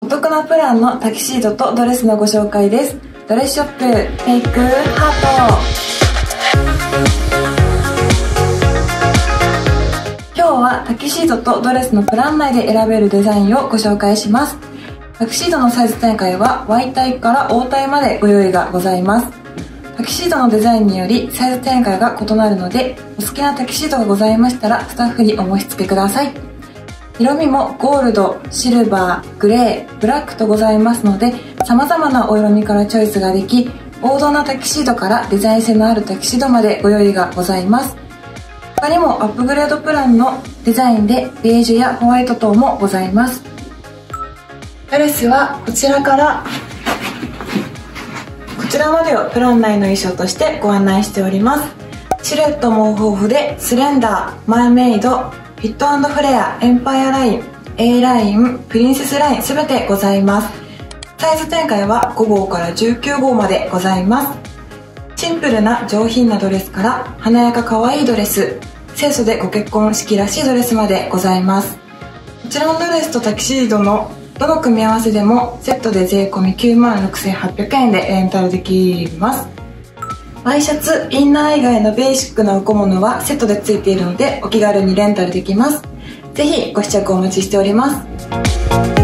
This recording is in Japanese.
お得なプランのタキシードとドレスのご紹介です。ドレスショップメイクハート。今日はタキシードとドレスのプラン内で選べるデザインをご紹介します。タキシードのサイズ展開は Y 体から O 体までご用意がございます。タキシードのデザインによりサイズ展開が異なるので、お好きなタキシードがございましたらスタッフにお申し付けください。色味もゴールド、シルバー、グレー、ブラックとございますので、様々なお色味からチョイスができ、王道なタキシードからデザイン性のあるタキシードまでご用意がございます。他にもアップグレードプランのデザインでベージュやホワイト等もございます。ドレスはこちらからこちらまでをプラン内の衣装としてご案内しております。シルエットも豊富でスレンダー、マーメイド、フィット&フレア、エンパイアライン、A ライン、プリンセスラインすべてございます。サイズ展開は5号から19号までございます。シンプルな上品なドレスから華やか可愛いドレス、清楚でご結婚式らしいドレスまでございます。こちらのドレスとタキシードのどの組み合わせでもセットで税込 96,800 円でレンタルできます。ワイシャツ、インナー以外のベーシックなお小物はセットで付いているのでお気軽にレンタルできます。ぜひご試着お待ちしております。